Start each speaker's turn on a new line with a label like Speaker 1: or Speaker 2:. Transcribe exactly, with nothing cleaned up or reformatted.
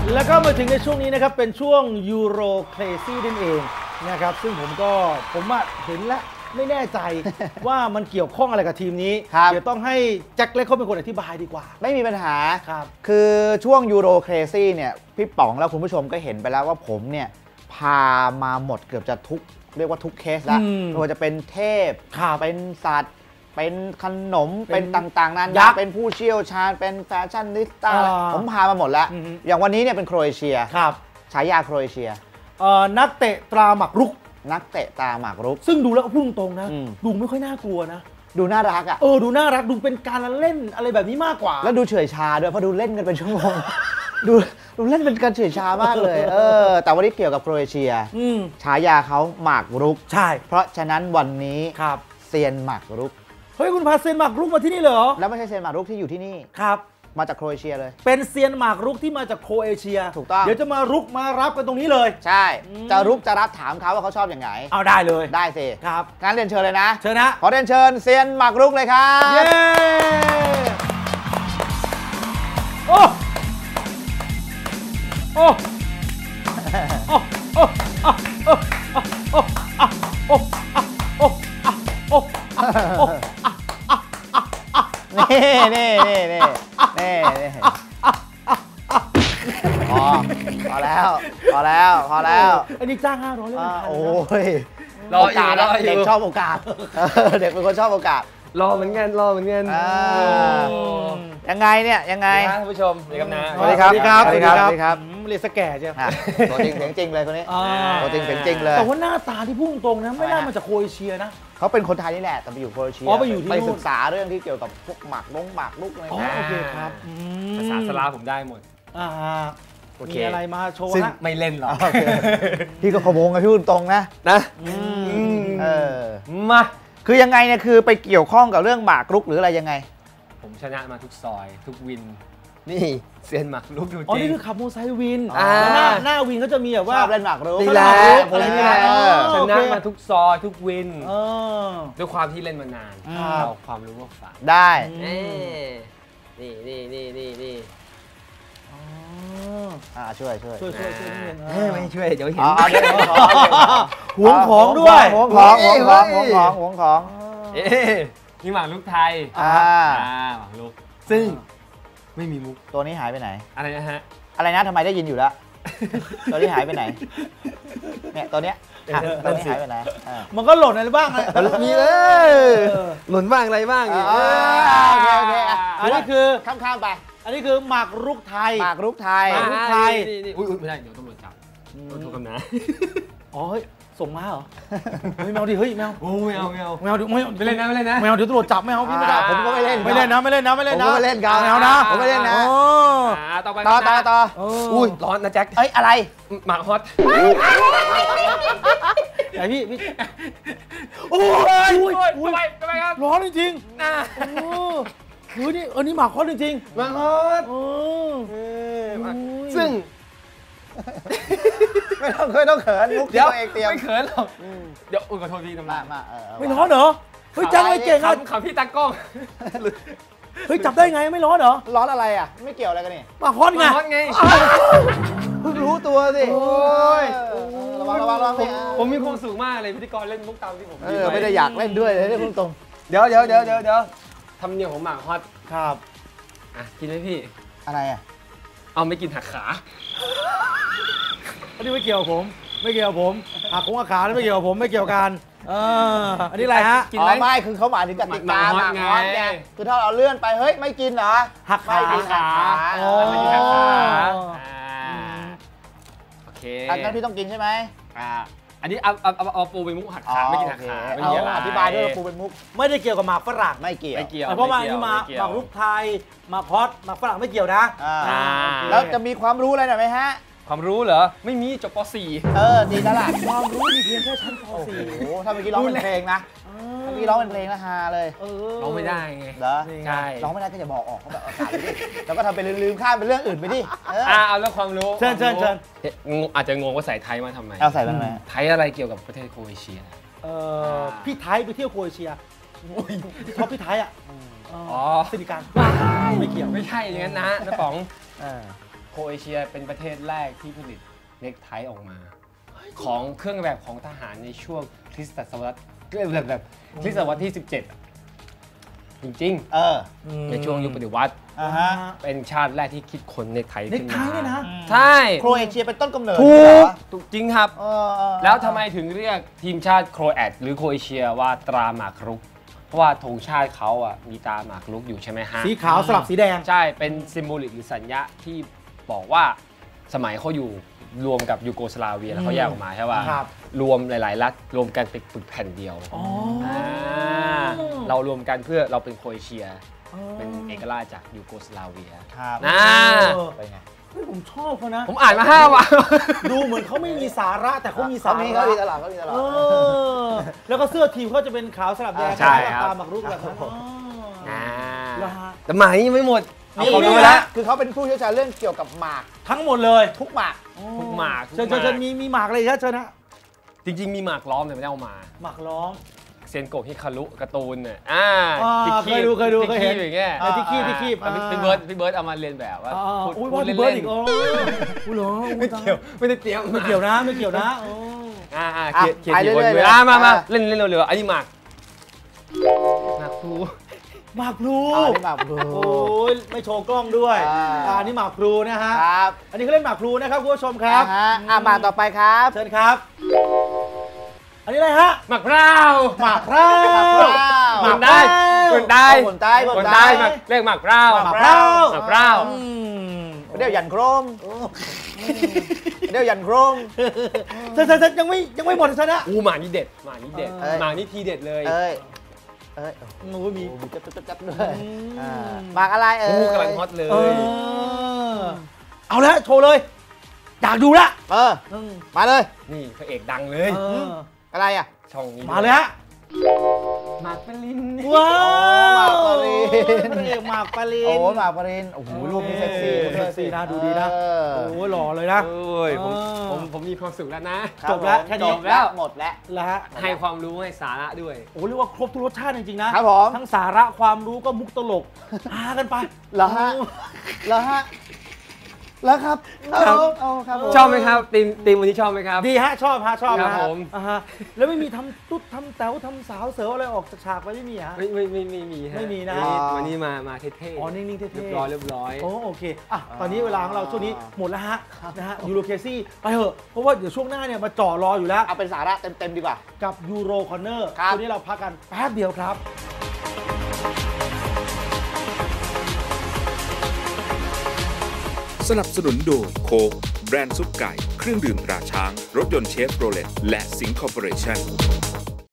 Speaker 1: แล้วก็มาถึงในช่วงนี้นะครับเป็นช่วงยูโรเครซี่นั่นเองนะครับซึ่งผมก็ผมอะเห็นแล้วไม่แน่ใจว่ามันเกี่ยวข้องอะไรกับทีมนี้เดี๋ยวต้องให้แจ็คเล็กเขาเป็นคนอธิบายดีกว่า
Speaker 2: ไม่มีปัญหา
Speaker 1: ครับ
Speaker 2: คือช่วงยูโรเครซี่เนี่ยพี่ป๋องแล้วคุณผู้ชมก็เห็นไปแล้วว่าผมเนี่ยพามาหมดเกือบจะทุกเรียกว่าทุกเคสแล้วไม่ว่าจะเป็นเทพเป็นสัตว์เป็นขนมเป็นต่างๆนั้นเป็นผู้เชี่ยวชาญเป็นแฟชั่นนิสต้าผมพามาหมดแล้วอย่างวันนี้เนี่ยเป็นโครเอเชีย
Speaker 1: ครับ
Speaker 2: ฉายาโครเอเชีย
Speaker 1: นักเตะตราหมากรุก
Speaker 2: นักเตะตราหมากรุก
Speaker 1: ซึ่งดูแล้วพุ่งตรงนะดูไม่ค่อยน่ากลัวนะ
Speaker 2: ดูน่ารักอ่ะ
Speaker 1: เออดูน่ารักดูเป็นการเล่นอะไรแบบนี้มากกว่า
Speaker 2: แล้วดูเฉยชาด้วยเพราะดูเล่นกันเป็นชั่วโมงดูดูเล่นเป็นการเฉยชามากเลยเออแต่วันนี้เกี่ยวกับโครเอเชียฉายาเขาหมากรุก
Speaker 1: ใช่
Speaker 2: เพราะฉะนั้นวันนี้
Speaker 1: ครับ
Speaker 2: เซียนหมากรุก
Speaker 1: เฮ้ยคุณพาเซียนหมากรุกมาที่นี่เลยเหรอ
Speaker 2: แล้วไม่ใช่เซียนหมากรุกที่อยู่ที่นี่
Speaker 1: ครับ
Speaker 2: มาจากโครเอเชียเลย
Speaker 1: เป็นเซียนหมากรุกที่มาจากโครเอเชีย
Speaker 2: ถูกต้อง
Speaker 1: เดี๋ยวจะมารุกมารับกันตรงนี้เลย
Speaker 2: ใช่จะรุกจะรับถามเขาว่าเขาชอบอย่างไร
Speaker 1: เอาได้เลย
Speaker 2: ได้สิ
Speaker 1: ครับ
Speaker 2: งั้นเรียนเชิญเลยนะ
Speaker 1: เชิญนะ
Speaker 2: ขอเรียนเชิญเซียนหมากรุกเลยครับ
Speaker 1: เย้โอ้โอ้โอ้โอ้โอ้โอ้โอ้โอ้โอ้โอ้
Speaker 2: นี่นี่นี่นี่นี่นี่พอพอแล้วพอแล้วพอแล้ว
Speaker 1: อันนี้จ้างห้าร้อยเลย
Speaker 2: โอ้ย
Speaker 3: รออยู่รออยู่
Speaker 2: เด็กชอบโอกาสเด็กเป็นคนชอบโอกาส
Speaker 3: รอเหมือนกันรอเหมือนกัน
Speaker 2: ยังไงเนี่ยยังไง
Speaker 3: ท่านผู้ชมสวัสดีครับนะ
Speaker 2: สวัสดีครับ
Speaker 1: สวัสดีครับ
Speaker 2: สวัสดีครับ
Speaker 1: เรียกสแก่ใช่ไหม
Speaker 2: ตัวจริงเสียงจริงเลยคนนี้ตัวจริงเสียงจริงเลย
Speaker 1: แต่ว่าหน้าตาที่พุ่งตรงนะไม่น่ามาจากโครเอเชียนะ
Speaker 2: เขาเป็นคนไทยนี่แหละแต่ไปอยู่โครเอเชีย
Speaker 1: อ๋อไปอยู่ที่
Speaker 2: ไปศึกษาเรื่องที่เกี่ยวกับพวกหมากลงหมากลุกอะไร
Speaker 1: อ๋อโอเคครับ
Speaker 3: ภาษาสลาผมได้หมด
Speaker 1: อ่ามีอะไรมาโชว์
Speaker 3: ซึ่งไม่เล่นหรอก
Speaker 2: พี่ก็ขโมงกับพี่ตรงนะ
Speaker 3: นะ
Speaker 2: เออ
Speaker 3: มา
Speaker 2: คือยังไงเนี่ยคือไปเกี่ยวข้องกับเรื่องหมากรุกหรืออะไรยังไง
Speaker 3: ผมชนะมาทุกซอยทุกวินนี่เซียนหมากรุกดูจริง
Speaker 1: อ๋อนี่คือขับโมไซค์วินหน้าหน้าวินเขาจะมีแบบว่า
Speaker 2: เล่นหมากรุก
Speaker 3: นี่แหละผมนี่แหละชนะมาทุกซอยทุกวินด้วยความที่เล่นมานานเอาความรู้มาฝาก
Speaker 2: ได้
Speaker 3: นี่นี่นี่นี่นี่
Speaker 2: อ่าช่วยช่วย
Speaker 1: ช่วยช่วยช่วย
Speaker 3: ไม่ช่วยเดี๋ยวเห็น
Speaker 1: หวงของด้วย
Speaker 2: หวงของหวงของหวงของหวงของ
Speaker 3: เอ๊ะนี่หมากรุกไทย
Speaker 2: อ่า
Speaker 3: หมากรุกซึ่งไม่มีมุก
Speaker 2: ตัวนี้หายไปไหน
Speaker 3: อะไรนะฮะ
Speaker 2: อะไรนะทำไมได้ยินอยู่แล้วตัวนี้หายไปไหนเนี่ยตัวเนี้ยตัวนี้หายไปไหน
Speaker 1: มันก็หล่นอะไรบ้าง
Speaker 3: มีเลยหล่นบ้างอะไรบ้าง
Speaker 2: โอเคโอเค
Speaker 1: อันนี้คือ
Speaker 2: ข้ามๆไป
Speaker 1: อันนี้คือหมากรุกไทย
Speaker 2: หมากรุกไทย
Speaker 1: หมากรุกไทย
Speaker 3: อุ้ยไม่ได้เดี๋ยวตำรวจจับโทษกันนะ
Speaker 1: อ๋อเฮ้ยส่งมาเหรอไม่เอาดิเฮ้ยไม่เอา
Speaker 3: โอ้ไม่เอาไม่เอา
Speaker 1: ไม่เอาดิไม่
Speaker 3: ไม่เล่นนะไม่เล่นนะ
Speaker 1: ไม่เอาเดี๋ยวตำรวจจับไม่เอาพี่ไม่ได้
Speaker 2: ผมก็ไม่เล่น
Speaker 1: ไม่เล่นนะไม่เล่นนะไม่เล่นนะ
Speaker 2: ผมไม่เล่นกัน
Speaker 1: ไม่เอานะ
Speaker 2: ผมไม่เล่นนะ
Speaker 3: ต่อไป
Speaker 2: ต่อต่อต่อ
Speaker 3: อุ้ยร้อนนะแจ็ค
Speaker 2: เอ้ยอะไร
Speaker 3: หมากฮอต
Speaker 1: ไอพี่พี่
Speaker 3: โอ้ยทำไมทำไมครับ
Speaker 1: ร้อนจริงๆนะคือนี่เออนี่หมากฮอตจริง
Speaker 3: ๆหมากฮอตซึ่ง
Speaker 2: ไม่ต้องเคยต้องเขินมุกที่ตัวเองเตรียม
Speaker 3: ไม่เขินหรอกเดี๋ยวอุ้ยขอโทษพี่ทำไม
Speaker 2: มา
Speaker 1: ไม่ร้อนเหรอเฮ้ยจังเลยเก่งอ่ะ
Speaker 3: ขำพี่ตากล้อง
Speaker 1: เฮ้ยจับได้ไงไม่ร้อนเหรอ
Speaker 2: ร้อนอะไรอ่ะไม่เกี่ยวอะไรกันนี่
Speaker 1: หมากฮอตไง
Speaker 3: ฮอตไง
Speaker 2: เพิ่งรู้ตัวสิโอ้ยระวังระวังระวัง
Speaker 3: ผมมีความสุขมากเลยพิธีกรเล่นมุกตามที่ผม
Speaker 2: ไม่ได้อยากเล่นด้วยเลยพูดตรง
Speaker 3: เดี๋ยวเดี๋ยวเดี๋ยวเดี๋ยวเดี๋ยวทำเนียมของหมากฮอต
Speaker 1: ครับ
Speaker 3: อ่ะกินไหมพี่
Speaker 2: อะไรอ่ะ
Speaker 3: เอาไม่กินหักขา
Speaker 1: อันนี้ไม่เกี่ยวผมไม่เกี่ยวผมหักของขาไม่เกี่ยวผมไม่เกี่ยวกันเอออันนี้อะไรฮะ
Speaker 2: กินไหมไม่คือเขาหมายถึงกติกาหมากฮอตไงคือถ้าเราเลื่อนไปเฮ้ยไม่กินเหรอ
Speaker 1: หักขา
Speaker 2: ไม่กินขา
Speaker 3: ไม่กินหักขาโอเค
Speaker 2: งั้นพี่ต้องกินใช่ไหม
Speaker 3: อ่าอันนี้เอาเอาเอาปูเป็นมุกหักขาไม่กินหักขาไม่เกี่ยว
Speaker 2: อธิบายด้วยปูเป็นมุก
Speaker 1: ไม่ได้เกี่ยวกับหมากฝรั่ง
Speaker 2: ไม่เกี่ยว
Speaker 3: ไม่เกี่ยว
Speaker 1: เพราะว่าอันนี้มาหมากรุกไทยหมากฮอตหมากฝรั่งไม่เกี่ยวนะ
Speaker 2: แล้วจะมีความรู้อะไรหน่อยไหมฮะ
Speaker 3: ความรู้เหรอไม่มีจบป .สี่
Speaker 2: เออดีแล้วล่ะ
Speaker 1: ความรู้มีเพียงแค่ชั้นป .สี่
Speaker 2: โอ้โหถ้าเมื่อกี้ร้องเป็นเพลงนะเมื่อกี้ร้องเป็นเพลงนะฮาเลย
Speaker 3: ร้องไม่ได้ไง
Speaker 2: เหรอ
Speaker 3: ใช่
Speaker 2: ร้องไม่ได้ก็จะบอกออกเขาแบบอากาศไปดิแล้วก็ทำเป็นลืมๆข้ามเป็นเรื่องอื่นไปดิ
Speaker 3: อ่าเอาเรื่องความรู้
Speaker 1: เชิญเชิญเชิญ
Speaker 3: อาจจะงงว่าใส่ไทยมาทำไม
Speaker 2: เอาใส่ทำไม
Speaker 3: ไทยอะไรเกี่ยวกับประเทศโครเอเชีย
Speaker 1: เออพี่ไทยไปเที่ยวโครเอเชียพี่ท็อปพี่ไทยอ่ะอ๋อสิริการไม่เกี่ยว
Speaker 3: ไม่ใช่อย่างนั้นนะน้าป๋อง
Speaker 2: โค
Speaker 3: รเอเชียเป็นประเทศแรกที่ผลิตเน็กไทออกมา ของเครื่องแบบของทหารในช่วงคริสตศตวรรษแบบแบบคริสตศตวรรษที่สิบเจ็ดจริง
Speaker 2: เออ
Speaker 3: ๆในช่วงยุคปฏิวัติ
Speaker 2: อ่าฮะ
Speaker 3: เป็นชาติแรกที่คิดค้นเน็กไท
Speaker 1: เน็
Speaker 3: ขึ้
Speaker 1: ก
Speaker 3: น
Speaker 1: ไท
Speaker 3: มา
Speaker 1: เนี่ยนะ
Speaker 3: ใช่
Speaker 2: โครเอเชียเป็นต้นกำเนิด
Speaker 3: ถู
Speaker 2: เหร
Speaker 3: ก
Speaker 2: อ
Speaker 3: ถูกจริงครับ
Speaker 2: เออเออ
Speaker 3: แล้วทำไมถึงเรียกทีมชาติโครแอตหรือโครเอเชียว่าตราหมากรุก เพราะว่าธงชาติเขาอ่ะมีตราหมากรุกอยู่ใช่ไหมฮะ
Speaker 1: สีขาวสลับสีแดง
Speaker 3: ใช่เป็นซิมโบลิกหรือสัญญาที่บอกว่าสมัยเขาอยู่รวมกับยูโกสลาเวียแล้วเขาแยกออกมาใช่ป่ะ
Speaker 1: ครับ
Speaker 3: รวมหลาย ๆ รัฐรวมกันเป็นปึกแผ่นเดียว
Speaker 1: อ๋อ
Speaker 3: เรารวมกันเพื่อเราเป็นโครเอเชีย
Speaker 1: อ๋อ
Speaker 3: เป็นเอกราชจากยูโกสลาเวีย
Speaker 2: ครับ
Speaker 3: นะ
Speaker 1: เออ
Speaker 2: เป็นไง
Speaker 1: เฮ้ยผมชอบเขานะ
Speaker 3: ผมอ่านมาห้าวัน
Speaker 1: ดูเหมือนเขาไม่มีสาระแต่เขามีสา
Speaker 2: เขามี
Speaker 1: ระ
Speaker 2: เขามีตลอดเขามีตลอด
Speaker 1: เออแล้วก็เสื้อทีมเขาจะเป็นขาวสลับแดง
Speaker 3: ใช่ครับ
Speaker 1: ตามหมากรุกแบบนั้นอ๋อ
Speaker 3: อ่า
Speaker 1: แล้วฮะ
Speaker 3: แต่หมายยังไม่หมด
Speaker 1: มี
Speaker 3: เอา
Speaker 1: อีก
Speaker 3: ดู
Speaker 1: ไหม
Speaker 3: แล้
Speaker 1: ฮะ
Speaker 3: ว
Speaker 2: คือเขาเป็นผู้เชี่ยวชาญเรื่องเกี่ยวกับหมาก
Speaker 1: ทั้งหมดเลย
Speaker 2: ทุกหมาก
Speaker 3: ทุกหมาก
Speaker 1: เชิญเชิญเชิญมีมีหมากอะไรครับเชิญนะ
Speaker 3: จริง ๆ มีหมากล้อมแต่ไม่ได้เอามา
Speaker 1: หมากร้อง
Speaker 3: เซนโกะฮิคารุการ์ตูนเนี่ยอ่า
Speaker 1: อ่า
Speaker 3: ที่
Speaker 1: เคยดูเคยดูเคยเห็น
Speaker 3: ที่อย่างเงี้ย
Speaker 1: ไอ้ที่คีบที่คีบ
Speaker 3: อ่ะพี่พี่เบิร์ดพี่เบิร์ดเอามาเรียนแบบว่า
Speaker 1: อ่า
Speaker 3: พูด
Speaker 1: อุ้ย
Speaker 3: พู
Speaker 1: ว่า
Speaker 3: ด
Speaker 1: พี่
Speaker 3: เล่น
Speaker 1: เบิร์ด
Speaker 3: ๆ
Speaker 1: อีกโอ้อุ้ยเหรออุ้
Speaker 3: ไม่
Speaker 1: ตา
Speaker 3: เกี่ยวไม่ได้เตรียม
Speaker 1: ไม่เกี่ยวนะไม่เกี่ยวนะโอ้
Speaker 3: อ่าอ่า
Speaker 2: อ่ะ
Speaker 3: เขียนเขียน
Speaker 2: ไป
Speaker 3: กี่คน
Speaker 2: เรื่อยๆ
Speaker 3: อ่ะมามา
Speaker 2: อ่ะ
Speaker 3: เล่นเล่นเร็วๆอันนี้หมากหมากครู
Speaker 1: หมากพลู
Speaker 2: อ่านี่หมากพลู
Speaker 1: โอ้ยไม่โชว์กล้องด้วย
Speaker 2: อ่า
Speaker 1: อ่านี่หมากพลูนะฮะ
Speaker 2: ครับ
Speaker 1: อันนี้เขาเล่นหมากพลูนะครับคุณผู้ชมครับ
Speaker 2: อ่าฮะอ่ะมาต่อไปครับ
Speaker 1: เชิญครับ อันนี้อะไรฮะ
Speaker 3: หมากพร้าว
Speaker 1: หมากพร้าว
Speaker 3: หมากได้หมากได้
Speaker 2: คนใต้
Speaker 3: ค
Speaker 2: คน น
Speaker 3: ได้
Speaker 2: ใต้
Speaker 3: หมากเรียกหมากพร้าว
Speaker 1: หมากพร้าว
Speaker 3: หมากพร้าว
Speaker 1: อืม
Speaker 2: เดี๋ยวยันโครมเดี๋ยวยันโครม
Speaker 1: เชิญเชิญเชิญยังไม่ยังไม่หมดเชิญนะ
Speaker 3: อู้หมากนี่เด็ดหมากนี่เด็ด
Speaker 2: เอ้ย
Speaker 3: หมากนี่ทีเด็ดเลย
Speaker 2: เอ้ยเอ้ย
Speaker 1: โอ้ยมี
Speaker 2: โอ้มีจับจับจับจับด้วย
Speaker 1: อืม
Speaker 2: อ่าหมากอะไรเอ้
Speaker 3: อู้
Speaker 2: ย
Speaker 3: กำลังฮอตเล
Speaker 1: เอย อเอาแล้วโชว์เลย อยากดูละ
Speaker 2: เออ
Speaker 1: อืม
Speaker 2: มาเลย
Speaker 3: นี่พระเอกดังเลย
Speaker 1: เออ
Speaker 2: อะไรอ่ะ
Speaker 3: ช่องนี้
Speaker 1: มาเลยฮะ
Speaker 3: หมากปริน
Speaker 1: ว้าว
Speaker 2: หมากปริน
Speaker 1: พระเอกหมากปริน
Speaker 2: โอ้หมากปรินโอ้โหรูปนี้เซ็กซี่
Speaker 1: เซ็กซี่นะดูดีนะ
Speaker 2: เออ
Speaker 1: โอ้ยหล่อเลยนะ
Speaker 3: โอ้ยผม
Speaker 1: เออ
Speaker 3: ผมผมมีความสุขแล้วนะ
Speaker 2: ครับ
Speaker 1: จบแล้ว
Speaker 2: ผม
Speaker 1: แค่นี้
Speaker 2: จบแล้วหมดแล้ว
Speaker 1: แล้วฮะ
Speaker 3: ให้ความรู้ให้สาระด้วย
Speaker 1: โอ้เรียกว่าครบทุกรสชาติจริงๆนะครับ
Speaker 2: ผม
Speaker 1: ทั้งสาระความรู้ก็มุกตลกหากันไป
Speaker 2: เหรอฮะ เหรอฮะแล้วครับ
Speaker 3: ครับ
Speaker 2: เอาครับผม
Speaker 3: ชอบไหมครับทีมทีมวันนี้ชอบไหมครับ
Speaker 1: ดีฮะชอบฮะชอบ
Speaker 3: ครับ
Speaker 1: นะฮะ
Speaker 3: ผม
Speaker 1: อ่าฮะแล้วไม่มีทำตุ๊ดทำแต๋วทำสาวเสืออะไรออกจากฉากไปไม่มีฮะ
Speaker 3: ไม่ไม่ไม่ไม่มีฮะ
Speaker 1: ไม่มีนะ
Speaker 3: วันนี้วันนี้มามาเท่ๆ
Speaker 1: อ๋อนิ่งๆเท่ๆ
Speaker 3: เรียบร้อยเรียบร้อย
Speaker 1: โอ้โอเคอ่ะตอนนี้เวลาของเราช่วงนี้หมดแล้วฮะนะฮะยูโรเคซี่ไปเถอะเพราะว่าเดี๋ยวช่วงหน้าเนี่ยมาจ่อรออยู่แล้ว
Speaker 2: เอาเป็นสาระเต็มๆดีกว่า
Speaker 1: กับยูโรคอนเนอร์
Speaker 2: ครับ
Speaker 1: ช่วงนี้เราพักกันแป๊บเดียวครับ
Speaker 4: สนับสนุนโดยโคกแบรนด์ซุปไก่ เครื่องดื่มตราช้าง รถยนต์เชฟโรเลตและสิงคอร์ปอเรชั่น